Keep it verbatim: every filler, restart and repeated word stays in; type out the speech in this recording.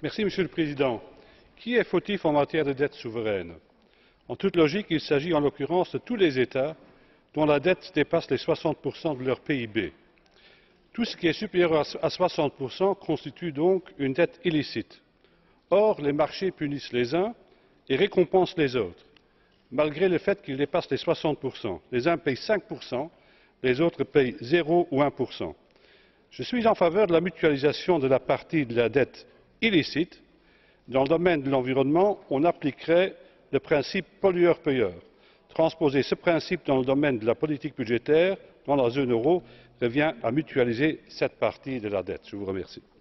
Monsieur le Président. Qui est fautif en matière de dette souveraine? En toute logique, il s'agit en l'occurrence de tous les États dont la dette dépasse les soixante pour cent de leur P I B. Tout ce qui est supérieur à soixante pour cent constitue donc une dette illicite. Or, les marchés punissent les uns et récompensent les autres, malgré le fait qu'ils dépassent les soixante pour cent. Les uns payent cinq pour cent, les autres payent zéro ou un pour cent. Je suis en faveur de la mutualisation de la partie de la dette illicite. Dans le domaine de l'environnement, on appliquerait le principe pollueur-payeur. Transposer ce principe dans le domaine de la politique budgétaire dans la zone euro revient à mutualiser cette partie de la dette. Je vous remercie.